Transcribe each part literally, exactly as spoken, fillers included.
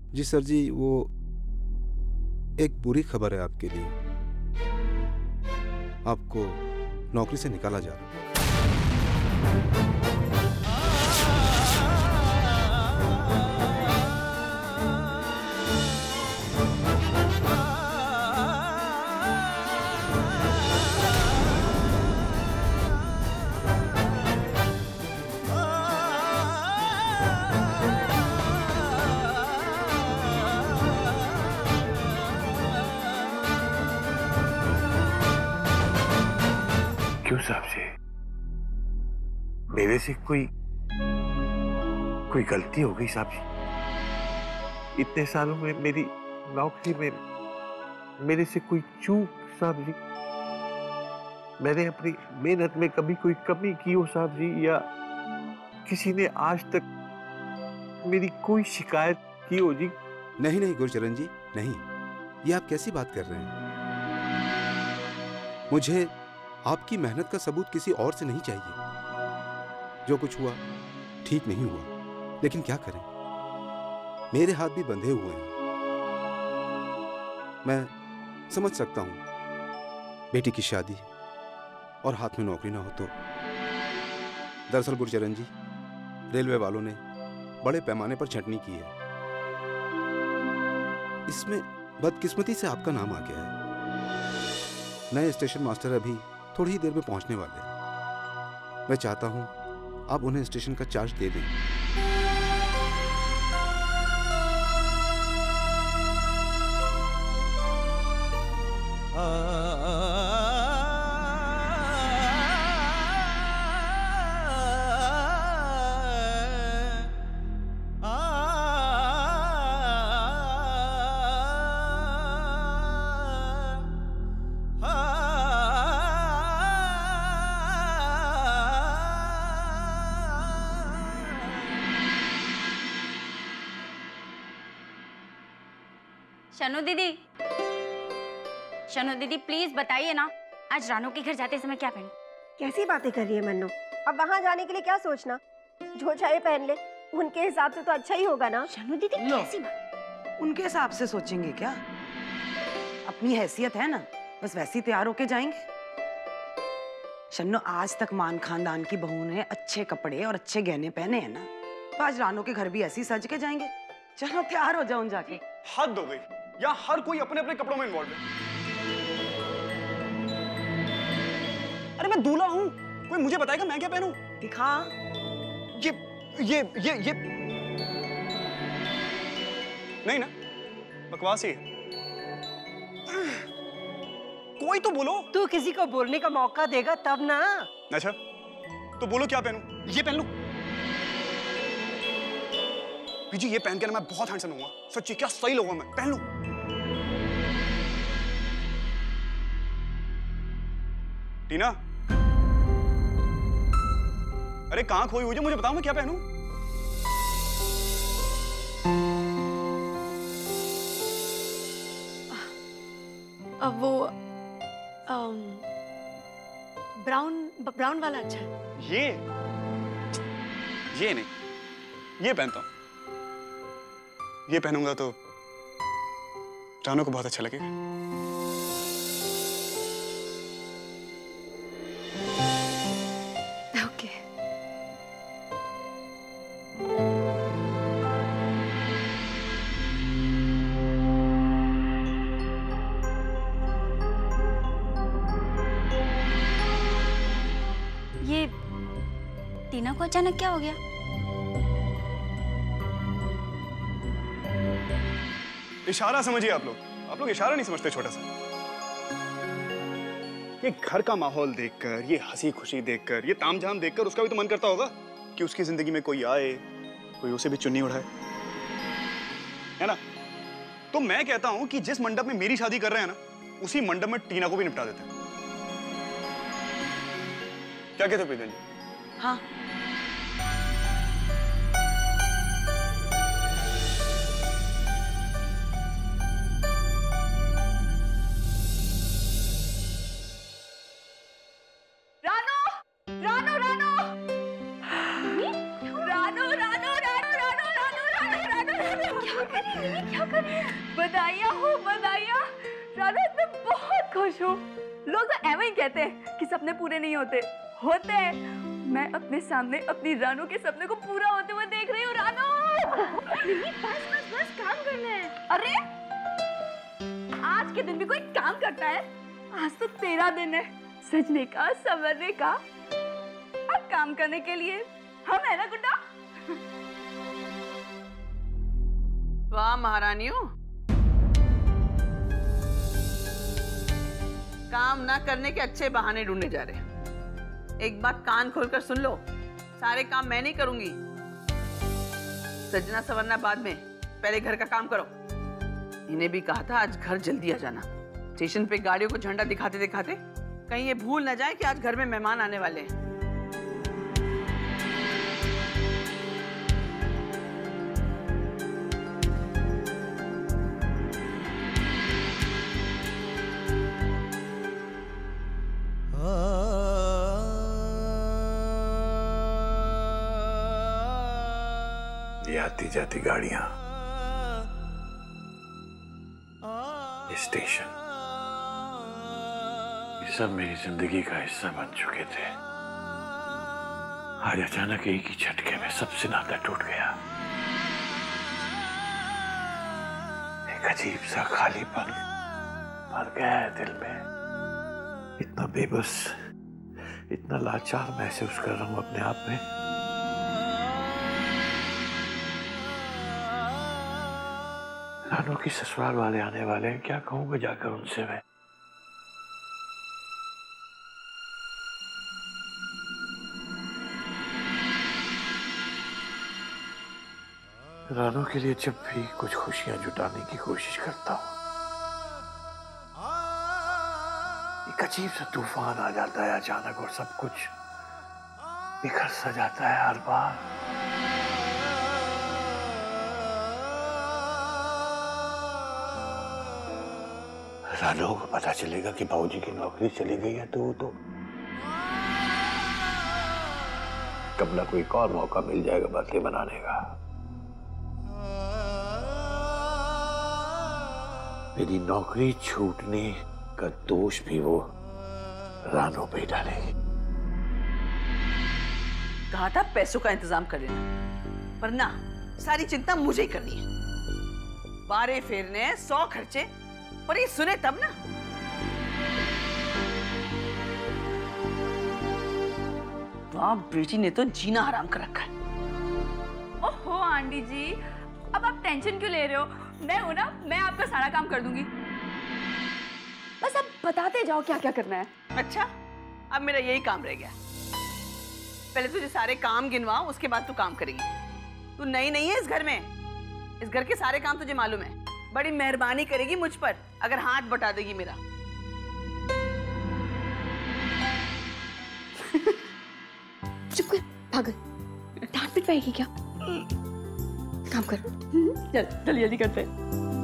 जी sir जी, वो एक बुरी खबर है आपके लिए। आपको नौकरी से निकाला जा रहा है। क्यों साहब जी, मेरे से कोई कोई गलती हो गई साहब जी? इतने सालों में मेरी नौकरी में मेरे से कोई चूक साहब जी? मैंने अपनी मेहनत में कभी कोई कमी की हो साहब जी, या किसी ने आज तक मेरी कोई शिकायत की हो जी? नहीं नहीं गुरचरण जी, नहीं। ये आप कैसी बात कर रहे हैं? मुझे आपकी मेहनत का सबूत किसी और से नहीं चाहिए। जो कुछ हुआ ठीक नहीं हुआ, लेकिन क्या करें, मेरे हाथ भी बंधे हुए हैं। मैं समझ सकता हूं बेटी की शादी और हाथ में नौकरी ना हो तो। दरअसल गुरचरण जी, रेलवे वालों ने बड़े पैमाने पर छंटनी की है। इसमें बदकिस्मती से आपका नाम आ गया है। नए स्टेशन मास्टर अभी थोड़ी ही देर में पहुंचने वाले हैं। मैं चाहता हूं आप उन्हें स्टेशन का चार्ज दे दें। शनु दीदी, शनु दीदी प्लीज बताइए ना, आज रानू के घर जाते समय क्या पहनूं? कैसी बातें कर रही है मन्नू? अब वहाँ जाने के लिए क्या सोचना, जो चाहे पहन ले, उनके हिसाब से तो अच्छा ही होगा ना। शनु दीदी कैसी बात? उनके हिसाब से सोचेंगे क्या? अपनी हैसियत है ना, बस वैसी तैयार होके जाएंगे। शन्नो, आज तक मान खानदान की बहू ने अच्छे कपड़े और अच्छे गहने पहने हैं ना, तो आज रानू के घर भी ऐसी सज के जाएंगे। चलो तैयार हो जाओ जाके। हद हो गई, यहाँ हर कोई अपने अपने कपड़ों में इन्वॉल्व है। अरे मैं दूल्हा हूँ, कोई मुझे बताएगा मैं क्या पहनूं? दिखा। ये ये ये ये नहीं ना, बकवास ही है। कोई तो बोलो। तू किसी को बोलने का मौका देगा तब ना। अच्छा तो बोलो क्या पहनूं? ये पहन लूं? बीजी ये पहन के ना मैं बहुत हैंडसम होऊंगा, सच्ची क्या सही लगूंगा मैं, पहन लूं? टीना, अरे कहां खोई हुई है, मुझे बताओ मैं क्या पहनूं? अब वो ब्राउन ब्राउन वाला अच्छा है। ये ये नहीं, ये पहनता हूं। ये पहनूंगा तो रानू को बहुत अच्छा लगेगा। ओके। ये टीना को अचानक क्या हो गया? इशारा समझिए आप लोग, आप लोग इशारा नहीं समझते छोटा सा। ये घर का माहौल देखकर, ये हंसी खुशी देखकर, ये तामझाम देखकर उसका भी तो मन करता होगा कि उसकी जिंदगी में कोई आए, कोई उसे भी चुन्नी उड़ाए, है ना? तो मैं कहता हूं कि जिस मंडप में मेरी शादी कर रहे हैं ना, उसी मंडप में टीना को भी निपटा देते हैं। क्या कहते हो प्रीतम जी? हाँ। क्या कर रही है? क्या कर रही है? बधाइयाँ हो, बधाइयाँ। राधा मैं बहुत खुश हूँ। लोग तो ऐਵੇਂ ही कहते हैं कि सपने पूरे नहीं होते, होते हैं। मैं अपने सामने अपनी रानू के सपने को पूरा होते हुए देख रही हूँ। रानू बस बस बस काम करना है। अरे आज के दिन भी कोई काम करता है? आज तो तेरा दिन है सजने का, संवरने का। अब काम करने के लिए हम है ना गुड्डा? वाह महारानियों, काम ना करने के अच्छे बहाने ढूंढने जा रहे हैं। एक बात कान खोलकर सुन लो, सारे काम मैं नहीं करूंगी। सजना संवरना बाद में, पहले घर का काम करो। इन्हें भी कहा था आज घर जल्दी आ जाना। स्टेशन पे गाड़ियों को झंडा दिखाते दिखाते कहीं ये भूल न जाए कि आज घर में मेहमान आने वाले हैं। ये आती जाती गाड़ियां, स्टेशन, ये सब मेरी जिंदगी का हिस्सा बन चुके थे। आज अचानक एक ही झटके में सबसे नाता टूट गया। एक अजीब सा खालीपन भर गया है दिल में। इतना बेबस, इतना लाचार महसूस कर रहा हूं अपने आप में। रानू की ससुराल वाले आने वाले हैं, क्या कहूंगा जाकर उनसे मैं। रानू के लिए जब भी कुछ खुशियां जुटाने की कोशिश करता हूं, एक अजीब सा तूफान आ जाता है अचानक और सब कुछ बिखर सा जाता है हर बार। रानू को पता चलेगा कि बाबूजी की नौकरी चली गई है तो तो कब ना कोई और मौका मिल जाएगा बदले बनाने का। मेरी नौकरी छूटने का दोष भी वो रानू पे डालेगी। कहा था पैसों का इंतजाम कर लेना, पर ना, सारी चिंता मुझे ही करनी है। बारे फेरने, सौ खर्चे, पर ये सुने तब ना। बाप बेटी ने तो जीना हराम कर रखा है। ओहो आंटी जी, अब आप टेंशन क्यों ले रहे हो? मैं हूं ना, मैं आपका सारा काम कर दूंगी। बस आप बताते जाओ क्या क्या करना है। अच्छा, अब मेरा यही काम रह गया। पहले तुझे सारे काम गिनवाओ, उसके बाद तू काम करेगी। तू नई नहीं है इस घर में, इस घर के सारे काम तुझे मालूम है। बड़ी मेहरबानी करेगी मुझ पर अगर हाथ बटा देगी मेरा। चुप कर पागल, डांट पिटवाएगी क्या? काम कर। चल जल्दी जल्दी करते हैं।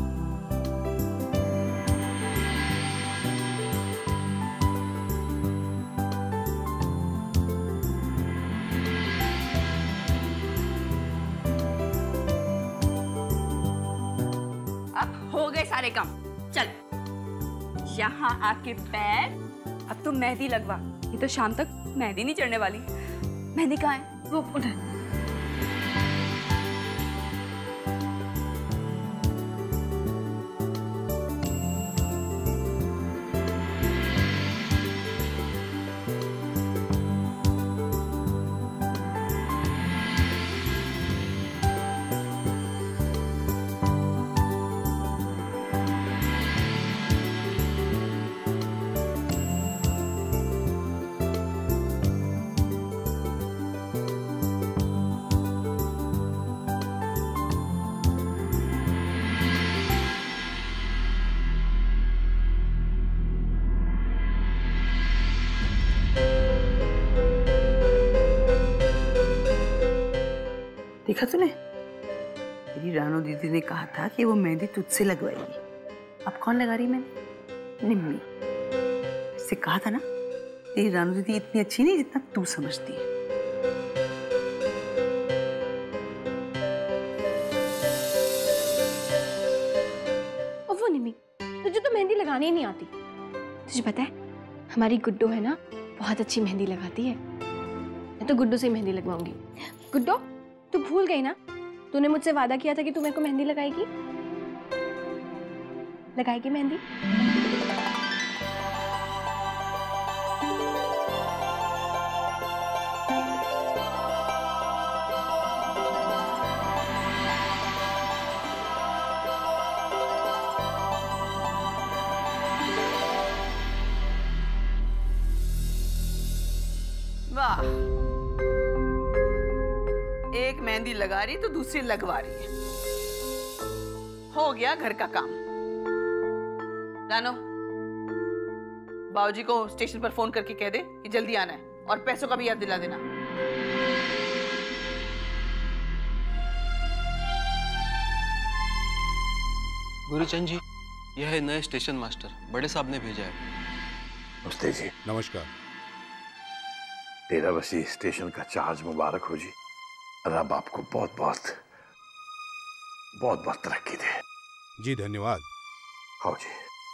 अब हो गए सारे काम। चल यहाँ आके पैर, अब तो मेहंदी लगवा। ये तो शाम तक मेहंदी नहीं चढ़ने वाली। मेहंदी कहाँ है? वो उधर। देखा तूने? मेरी रानू दीदी ने कहा था कि वो मेहंदी तुझसे लगवाएगी। अब कौन लगा रही मैंने? निम्मी। इससे कहा था ना, तेरी रानू दीदी इतनी अच्छी नहीं जितना तू समझती है। लगानी नहीं आती। तुझे पता है हमारी गुड्डो है ना, बहुत अच्छी मेहंदी लगाती है। मैं तो गुड्डो से ही मेहंदी लगवाऊंगी। गुड्डो, तू भूल गई ना, तूने मुझसे वादा किया था कि तू मेरे को मेहंदी लगाएगी। लगाएगी मेहंदी? वाह, एक मेहंदी लगा रही तो दूसरी लगवा रही है। हो गया घर का काम। जानो, बाबूजी को स्टेशन पर फोन करके कह दे कि जल्दी आना है, और पैसों का भी याद दिला देना। गुरुचंद जी, यह है नए स्टेशन मास्टर, बड़े साहब ने भेजा है। नमस्ते जी। नमस्कार। डेरा बसी स्टेशन का चार्ज मुबारक हो जी। रब आपको बहुत बहुत बहुत बहुत तरक्की दे। जी धन्यवाद। हाँ जी।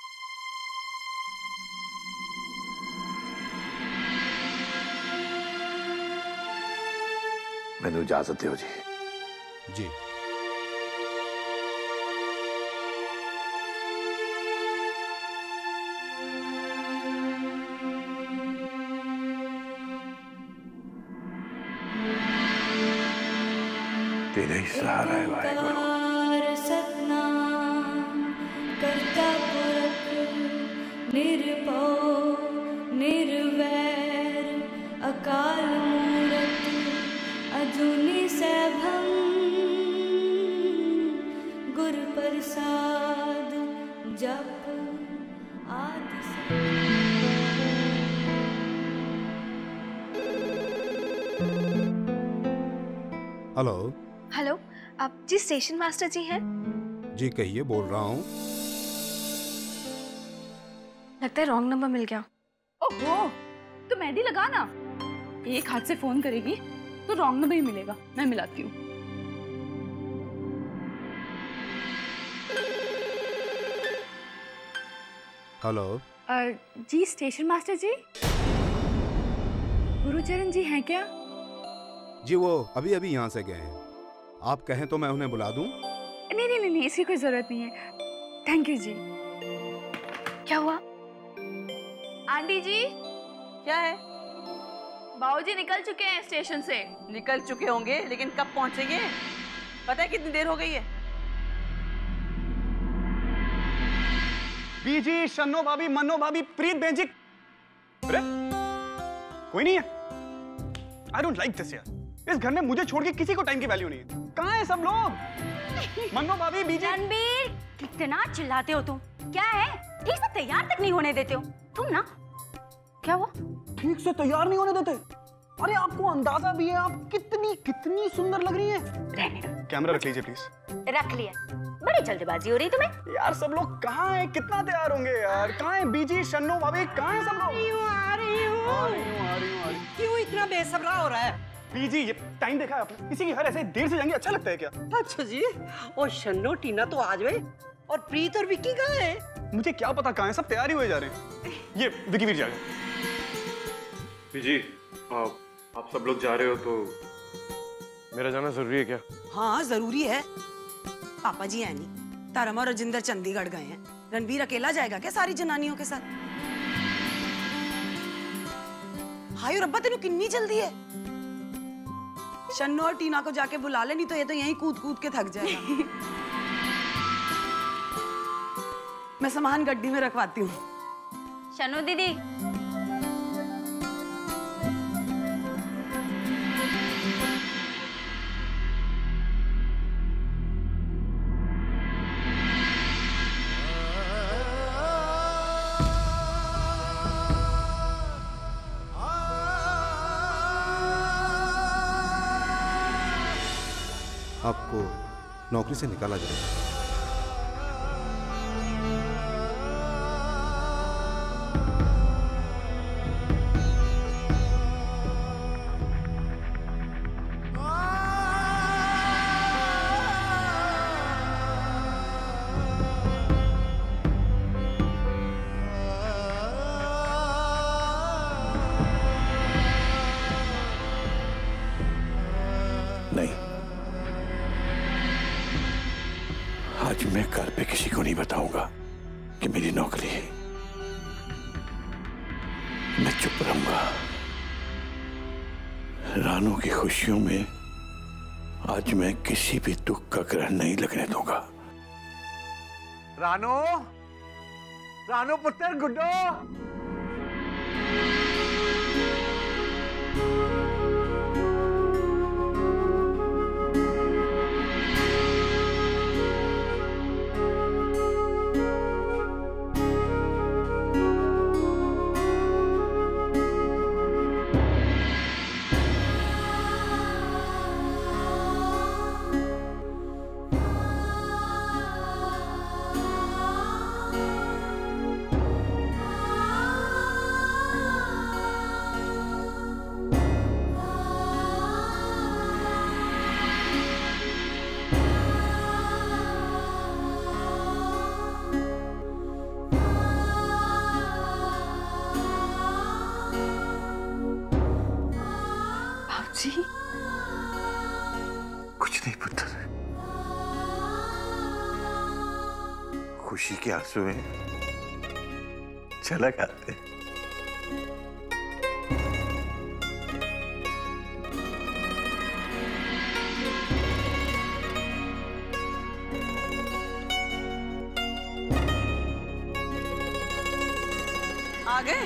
मैंने इजाजत दो जी। जी। तेरा ही सहारा है वाहेगुरु। निर्भव निर्वैर अकाल मूरत अजूनी सैभम गुर प्रसाद जप आदि। हेलो। हेलो, आप जी स्टेशन मास्टर जी हैं? जी कहिए, बोल रहा हूँ। लगता है रॉन्ग नंबर मिल गया। ओहो, तो मेहंदी लगा ना। एक हाथ से फोन करेगी तो रॉन्ग नंबर ही मिलेगा। मैं मिलाती हूँ। हेलो। जी स्टेशन मास्टर जी, गुरुचरण जी हैं क्या? जी वो अभी अभी यहाँ से गए हैं। आप कहें तो मैं उन्हें बुला दूं? नहीं नहीं नहीं, इसकी कोई जरूरत नहीं है। थैंक यू जी। क्या हुआ? आंटी जी, क्या है? बाबूजी निकल चुके हैं स्टेशन से। निकल चुके होंगे, लेकिन कब पहुंचेंगे? पता है कितनी देर हो गई है? बीजी, शन्नो भाभी, मन्नो भाभी, प्रीत बहन जी। अरे कोई नहीं है। आई डोंट लाइक दिस यार। इस घर में मुझे छोड़ के किसी को टाइम की वैल्यू नहीं है। कहाँ है सब लोग? मन्नो भाभी, बीजी। रणबीर, कितना चिल्लाते हो तुम? क्या है? ठीक से तैयार तक नहीं होने देते हो तुम ना। क्या हुआ? ठीक से तैयार नहीं होने देते? अरे आपको अंदाजा भी है आप कितनी कितनी सुंदर लग रही हैं। रहने दो। कैमरा रख लीजिए प्लीज। रख लिया। बड़ी जल्दबाजी हो रही तुम्हें। यार सब लोग कहाँ हैं? कितना तैयार होंगे यार? कहाँ हैं बीजी, शन्नो भाभी, कहाँ हैं सब लोग? आ रही हूँ, आ रही हूँ। आ रही हूँ, आ रही हूँ, आ रही हूँ। क्यों इतना बेसब्रा हो रहा है? बीजी, ये टाइम देखा है आपने? किसी के घर ऐसे देर से जाएंगे अच्छा लगता है क्या? अच्छा जी, और शन्नो टीना तो आज गए, और प्रीत और विक्की कहाँ है? मुझे क्या पता कहाँ है, सब तैयार ही हुए जा रहे हैं। ये विक्की वीर जाएगा। जी, आप, आप सब लोग जा रहे हो तो मेरा जाना जरूरी है क्या? हाँ जरूरी है। पापा जी है नहीं, तारम और राजिंदर चंडीगढ़ गए हैं। रणबीर अकेला जाएगा क्या सारी जनानियों के साथ? हाय रब्बा, तेनू कितनी जल्दी है? शन्नो और टीना को जाके बुला ले, नहीं तो ये तो यहीं कूद कूद के थक जाएगा। मैं सामान गड्डी में रखवाती हूँ। शन्नो दीदी, आपको नौकरी से निकाला जाएगा। आज मैं घर पे किसी को नहीं बताऊंगा कि मेरी नौकरी है। मैं चुप रहूंगा। रानू की खुशियों में आज मैं किसी भी दुख का ग्रहण नहीं लगने दूंगा। रानू, रानू पुत्र, गुड्डो। कुछ नहीं पुत्र, खुशी के आंसू में झलक आते। आ गए?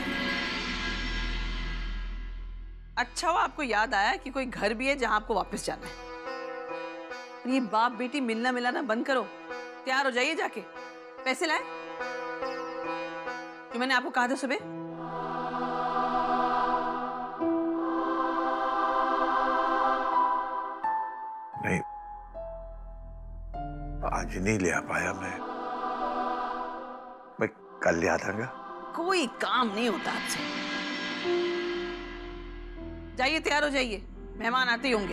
अच्छा हुआ आपको याद आया कि कोई घर भी है जहां आपको वापस जाना है। ये बाप बेटी मिलना मिलाना बंद करो, तैयार हो जाइए जाके। पैसे लाए जो मैंने आपको कहा था सुबह? नहीं, आज नहीं ले आ पाया मैं। मैं कल ले आ जाऊंगा। कोई काम नहीं होता आपसे। जाइए, तैयार हो जाइए, मेहमान आते ही होंगे।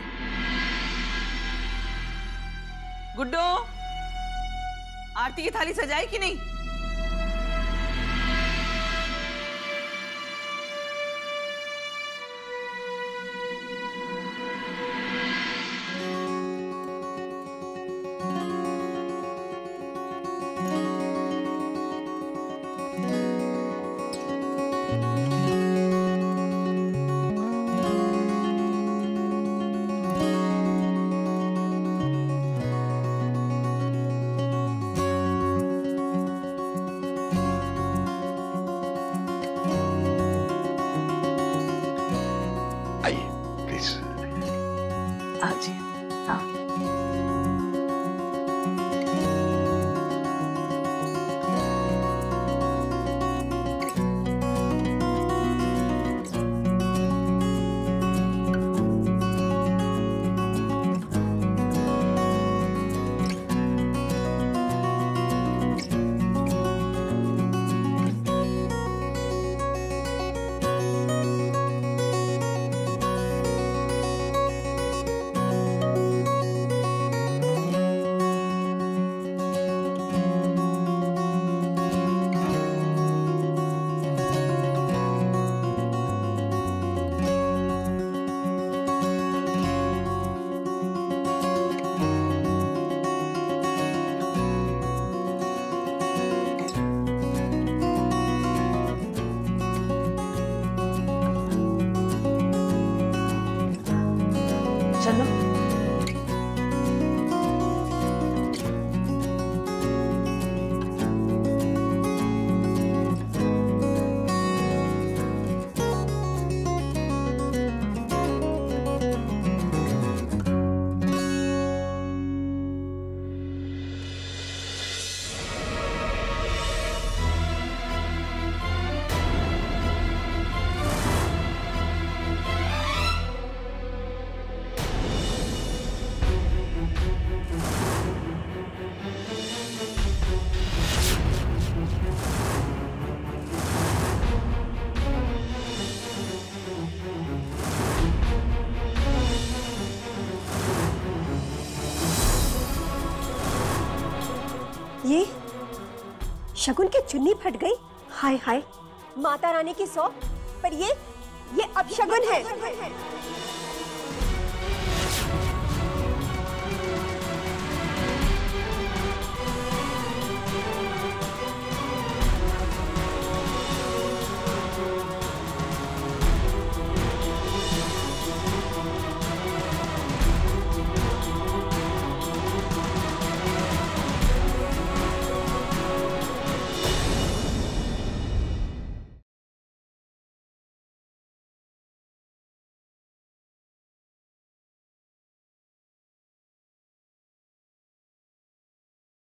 गुड्डो, आरती की थाली सजाई कि नहीं? ये शगुन की चुन्नी फट गई। हाय हाय, माता रानी की सौ, पर ये ये अपशगुन है।